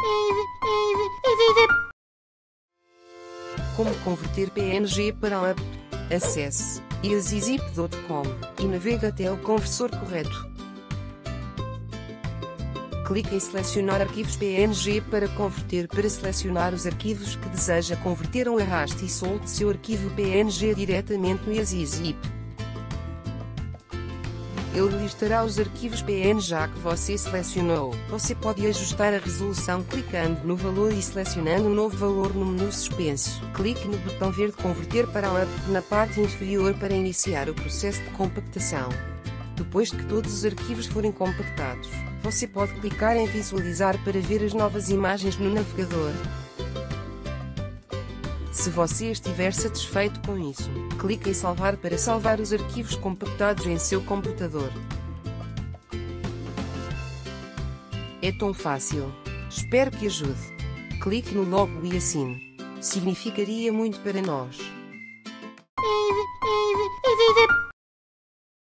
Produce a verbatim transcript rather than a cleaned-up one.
Como converter P N G para A P? Acesse easy zip ponto com e navegue até o conversor correto. Clique em selecionar arquivos P N G para converter. Para selecionar os arquivos que deseja converter, ou arraste e solte seu arquivo P N G diretamente no EasyZip. Ele listará os arquivos P N G que você selecionou. Você pode ajustar a resolução clicando no valor e selecionando um novo valor no menu suspenso. Clique no botão verde Converter para A P na parte inferior para iniciar o processo de compactação. Depois de que todos os arquivos forem compactados, você pode clicar em Visualizar para ver as novas imagens no navegador. Se você estiver satisfeito com isso, clique em Salvar para salvar os arquivos compactados em seu computador. É tão fácil. Espero que ajude. Clique no logo e assine. Significaria muito para nós.